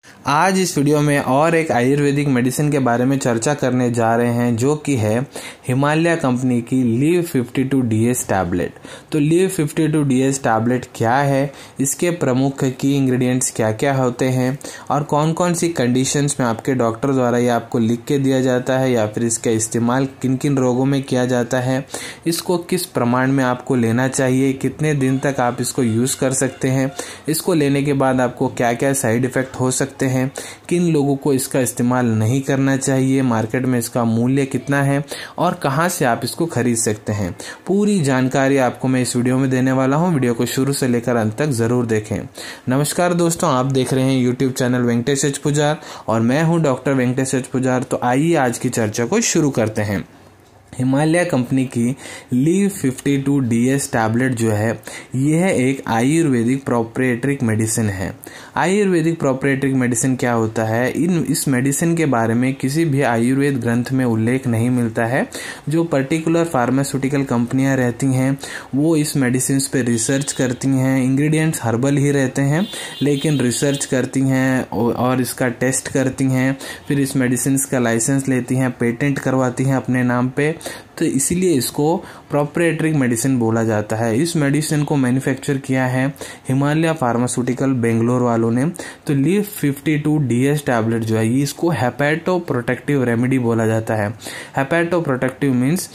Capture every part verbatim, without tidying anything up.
आज इस वीडियो में और एक आयुर्वेदिक मेडिसिन के बारे में चर्चा करने जा रहे हैं, जो कि है हिमालय कंपनी की Liv fifty two D S tablet. तो Liv fifty two D S tablet क्या है, इसके प्रमुख की इंग्रेडिएंट्स क्या क्या होते हैं और कौन कौन सी कंडीशंस में आपके डॉक्टर द्वारा ये आपको लिख के दिया जाता है या फिर इसका इस्तेमाल किन किन रोगों में किया जाता है, इसको किस प्रमाण में आपको लेना चाहिए, कितने दिन तक आप इसको यूज़ कर सकते हैं, इसको लेने के बाद आपको क्या क्या साइड इफ़ेक्ट हो सकते हैं, किन लोगों को इसका इस्तेमाल नहीं करना चाहिए, मार्केट में इसका मूल्य कितना है और कहां से आप इसको खरीद सकते हैं। पूरी जानकारी आपको मैं इस वीडियो में देने वाला हूं। वीडियो को शुरू से लेकर अंत तक जरूर देखें। नमस्कार दोस्तों, आप देख रहे हैं YouTube channel Venkatesh H Pujar और मैं हूं डॉक्टर वेंकटेश एच पुजार। तो आइए आज की चर्चा को शुरू करते हैं। हिमालय कंपनी की Liv fifty two D S tablet जो है, यह एक आयुर्वेदिक प्रोप्राइटरी मेडिसिन है। आयुर्वेदिक प्रोप्राइटरी मेडिसिन क्या होता है, इन इस मेडिसिन के बारे में किसी भी आयुर्वेद ग्रंथ में उल्लेख नहीं मिलता है। जो पर्टिकुलर फार्मास्यूटिकल कंपनियां रहती हैं वो इस मेडिसिन पे रिसर्च करती हैं। इंग्रेडिएंट्स हर्बल ही रहते हैं, लेकिन रिसर्च करती हैं और इसका टेस्ट करती हैं, फिर इस मेडिसिन का लाइसेंस लेती हैं, पेटेंट करवाती हैं अपने नाम पे। तो इसीलिए इसको प्रोप्राइटरी मेडिसिन बोला जाता है। इस मेडिसिन को मैन्युफैक्चर किया है हिमालय फार्मास्यूटिकल बेंगलोर वालों ने। तो Liv fifty two D S tablet जो है, इसको हेपेटो प्रोटेक्टिव रेमेडी बोला जाता है। हेपेटो प्रोटेक्टिव मीन्स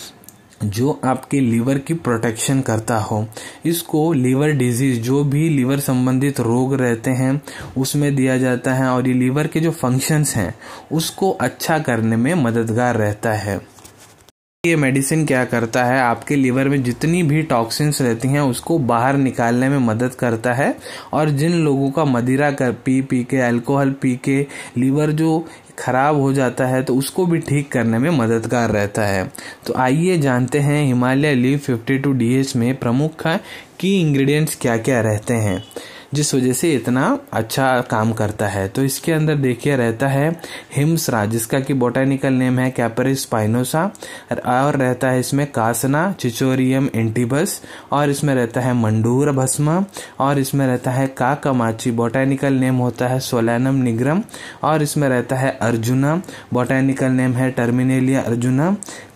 जो आपके लीवर की प्रोटेक्शन करता हो। इसको लीवर डिजीज, जो भी लीवर संबंधित रोग रहते हैं उसमें दिया जाता है और ये लीवर के जो फंक्शंस हैं उसको अच्छा करने में मददगार रहता है। ये मेडिसिन क्या करता है, आपके लीवर में जितनी भी टॉक्सिन्स रहती हैं उसको बाहर निकालने में मदद करता है। और जिन लोगों का मदिरा कर पी पी के अल्कोहल पी के लीवर जो खराब हो जाता है तो उसको भी ठीक करने में मददगार रहता है। तो आइए जानते हैं Himalaya Liv fifty two D S में प्रमुख की इंग्रेडिएंट्स क्या क्या रहते हैं जिस वजह से इतना अच्छा काम करता है। तो इसके अंदर देखिए रहता है हिम्सरा, जिसका कि बोटानिकल नेम है कैपरिस स्पाइनोसा, और रहता है इसमें कासना चिचोरियम एंटीबस, और इसमें रहता है मंडूर भस्म, और इसमें रहता है काकामाची, बोटानिकल नेम होता है सोलैनम निग्रम, और इसमें रहता है अर्जुना, बोटानिकल नेम है टर्मिनेलिया अर्जुना,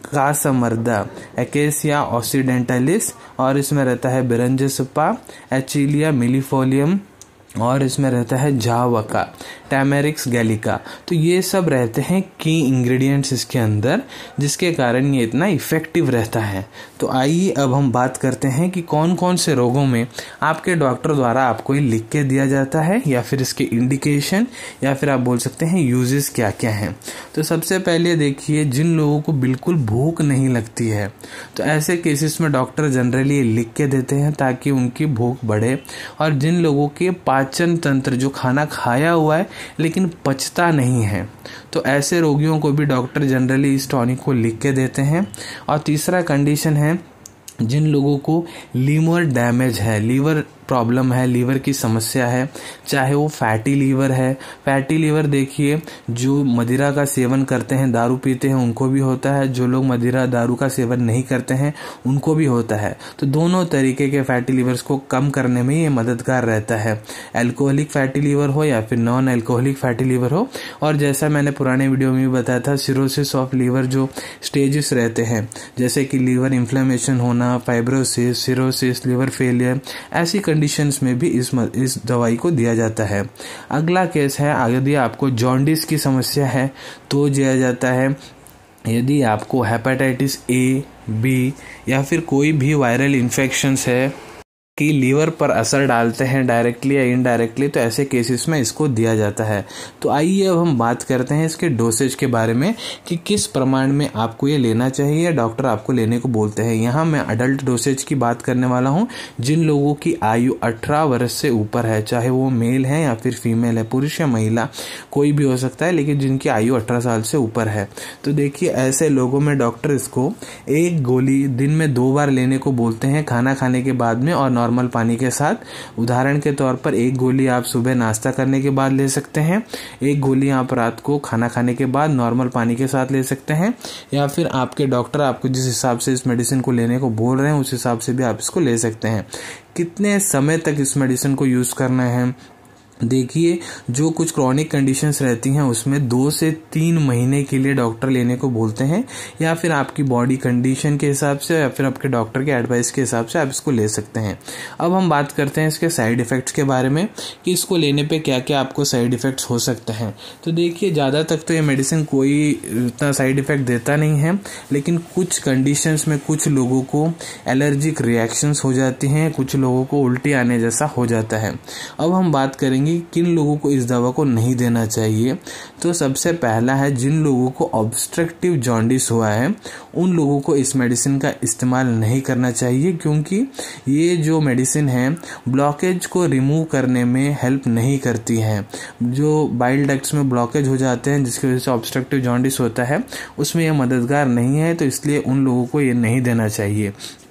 कासमर्दा एकेसिया ऑक्सीडेंटलिस, और इसमें रहता है बिरंजसपा एचिलिया मिलीफोलियम, और इसमें रहता है जावका टैमेरिक्स गैलिका। तो ये सब रहते हैं की इंग्रेडिएंट्स इसके अंदर, जिसके कारण ये इतना इफेक्टिव रहता है। तो आइए अब हम बात करते हैं कि कौन कौन से रोगों में आपके डॉक्टर द्वारा आपको ये लिख के दिया जाता है या फिर इसके इंडिकेशन या फिर आप बोल सकते हैं यूजेस क्या क्या हैं। तो सबसे पहले देखिए, जिन लोगों को बिल्कुल भूख नहीं लगती है तो ऐसे केसेस में डॉक्टर जनरली लिख के देते हैं ताकि उनकी भूख बढ़े। और जिन लोगों के पाचन तंत्र, जो खाना खाया हुआ है लेकिन पचता नहीं है, तो ऐसे रोगियों को भी डॉक्टर जनरली इस टॉनिक को लिख के देते हैं। और तीसरा कंडीशन है जिन लोगों को लीवर डैमेज है, लीवर प्रॉब्लम है, लीवर की समस्या है, चाहे वो फैटी लीवर है। फैटी लीवर देखिए, जो मदिरा का सेवन करते हैं, दारू पीते हैं, उनको भी होता है। जो लोग मदिरा दारू का सेवन नहीं करते हैं उनको भी होता है। तो दोनों तरीके के फैटी लीवर्स को कम करने में ये मददगार रहता है, एल्कोहलिक फैटी लीवर हो या फिर नॉन एल्कोहलिक फैटी लीवर हो। और जैसा मैंने पुराने वीडियो में भी बताया था, सिरोसिस ऑफ लीवर जो स्टेजेस रहते हैं, जैसे कि लीवर इन्फ्लेमेशन होना, फाइब्रोसिस, सिरोसिस, लीवर फेलियर, ऐसी कंडीशंस में भी इस इस दवाई को दिया जाता है। अगला केस है, यदि आपको जॉन्डिस की समस्या है तो दिया जाता है। यदि आपको हेपेटाइटिस ए, बी या फिर कोई भी वायरल इन्फेक्शंस है कि लीवर पर असर डालते हैं डायरेक्टली या इनडायरेक्टली, तो ऐसे केसेस में इसको दिया जाता है। तो आइए अब हम बात करते हैं इसके डोसेज के बारे में कि किस प्रमाण में आपको ये लेना चाहिए, डॉक्टर आपको लेने को बोलते हैं। यहाँ मैं अडल्ट डोसेज की बात करने वाला हूँ। जिन लोगों की आयु अठारह वर्ष से ऊपर है, चाहे वो मेल है या फिर फीमेल है, पुरुष या महिला कोई भी हो सकता है, लेकिन जिनकी आयु अठारह साल से ऊपर है, तो देखिए ऐसे लोगों में डॉक्टर इसको एक गोली दिन में दो बार लेने को बोलते हैं, खाना खाने के बाद में और नॉर्मल पानी के साथ। उदाहरण के तौर पर एक गोली आप सुबह नाश्ता करने के बाद ले सकते हैं, एक गोली आप रात को खाना खाने के बाद नॉर्मल पानी के साथ ले सकते हैं, या फिर आपके डॉक्टर आपको जिस हिसाब से इस मेडिसिन को लेने को बोल रहे हैं उस हिसाब से भी आप इसको ले सकते हैं। कितने समय तक इस मेडिसिन को यूज़ करना है देखिए, जो कुछ क्रॉनिक कंडीशंस रहती हैं उसमें दो से तीन महीने के लिए डॉक्टर लेने को बोलते हैं, या फिर आपकी बॉडी कंडीशन के हिसाब से या फिर आपके डॉक्टर के एडवाइस के हिसाब से आप इसको ले सकते हैं। अब हम बात करते हैं इसके साइड इफ़ेक्ट्स के बारे में कि इसको लेने पे क्या क्या आपको साइड इफ़ेक्ट्स हो सकते हैं। तो देखिए, ज़्यादा तक तो ये मेडिसिन कोई इतना साइड इफ़ेक्ट देता नहीं है, लेकिन कुछ कंडीशंस में कुछ लोगों को एलर्जिक रिएक्शंस हो जाती हैं, कुछ लोगों को उल्टी आने जैसा हो जाता है। अब हम बात करेंगे किन लोगों को इस दवा को नहीं देना चाहिए। तो सबसे पहला है, जिन लोगों को ऑब्स्ट्रक्टिव जॉन्डिस हुआ है उन लोगों को इस मेडिसिन का इस्तेमाल नहीं करना चाहिए, क्योंकि ये जो मेडिसिन है ब्लॉकेज को रिमूव करने में हेल्प नहीं करती है। जो बाइल डक्ट्स में ब्लॉकेज हो जाते हैं जिसकी वजह से ऑब्स्ट्रक्टिव जॉन्डिस होता है, उसमें यह मददगार नहीं है, तो इसलिए उन लोगों को ये नहीं देना चाहिए।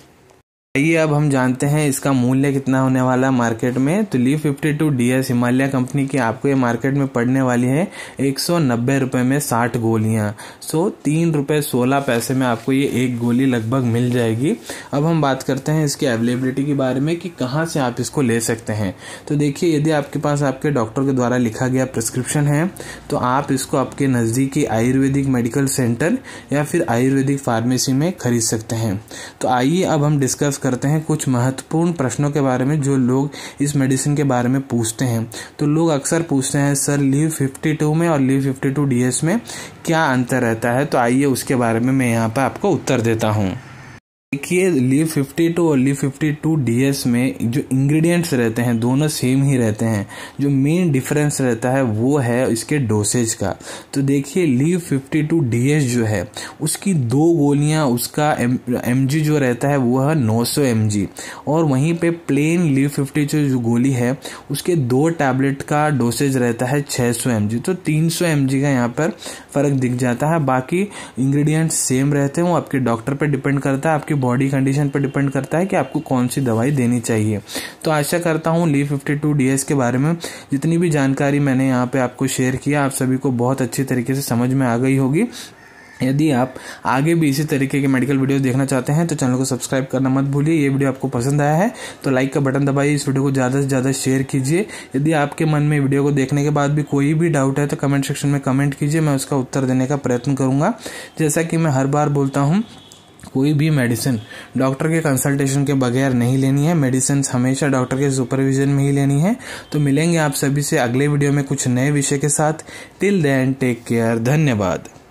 आइए अब हम जानते हैं इसका मूल्य कितना होने वाला है मार्केट में। तो Liv fifty two D S Himalaya company की आपको ये मार्केट में पड़ने वाली है एक सौ नब्बे रुपये में साठ गोलियां। सो तीन रुपये सोलह पैसे में आपको ये एक गोली लगभग मिल जाएगी। अब हम बात करते हैं इसकी अवेलेबिलिटी के बारे में कि कहाँ से आप इसको ले सकते हैं। तो देखिए, यदि आपके पास आपके डॉक्टर के द्वारा लिखा गया प्रिस्क्रिप्शन है तो आप इसको आपके नज़दीकी आयुर्वेदिक मेडिकल सेंटर या फिर आयुर्वेदिक फार्मेसी में खरीद सकते हैं। तो आइए अब हम डिस्कस करते हैं कुछ महत्वपूर्ण प्रश्नों के बारे में जो लोग इस मेडिसिन के बारे में पूछते हैं। तो लोग अक्सर पूछते हैं, सर लीव फिफ्टी टू में और Liv fifty two D S में क्या अंतर रहता है। तो आइए उसके बारे में मैं यहाँ पर आपको उत्तर देता हूँ। देखिए, लीव फिफ्टी टू और Liv fifty two D S में जो इंग्रेडिएंट्स रहते हैं दोनों सेम ही रहते हैं। जो मेन डिफरेंस रहता है वो है इसके डोसेज का। तो देखिए, Liv fifty two D S जो है उसकी दो गोलियां, उसका एम जी जो रहता है वो है नौ सौ एम जी, और वहीं पे प्लेन लीव फिफ्टी टू जो गोली है उसके दो टैबलेट का डोसेज रहता है छह सौ एम जी। तो तीन सौ एम जी का यहाँ पर फ़र्क दिख जाता है। बाकी इंग्रेडिएंट्स सेम रहते हैं, वो आपके डॉक्टर पर डिपेंड करता है, आपकी बॉडी कंडीशन पर डिपेंड करता है कि आपको कौन सी दवाई देनी चाहिए। तो आशा करता हूँ Liv fifty two D S के बारे में जितनी भी जानकारी मैंने यहाँ पे आपको शेयर किया आप सभी को बहुत अच्छी तरीके से समझ में आ गई होगी। यदि आप आगे भी इसी तरीके के मेडिकल वीडियोस देखना चाहते हैं तो चैनल को सब्सक्राइब करना मत भूलिए। ये वीडियो आपको पसंद आया है तो लाइक का बटन दबाइए, इस वीडियो को ज़्यादा से ज़्यादा शेयर कीजिए। यदि आपके मन में वीडियो को देखने के बाद भी कोई भी डाउट है तो कमेंट सेक्शन में कमेंट कीजिए, मैं उसका उत्तर देने का प्रयत्न करूँगा। जैसा कि मैं हर बार बोलता हूँ, कोई भी मेडिसिन डॉक्टर के कंसल्टेशन के बगैर नहीं लेनी है। मेडिसिन हमेशा डॉक्टर के सुपरविजन में ही लेनी है। तो मिलेंगे आप सभी से अगले वीडियो में कुछ नए विषय के साथ। टिल देन टेक केयर, धन्यवाद।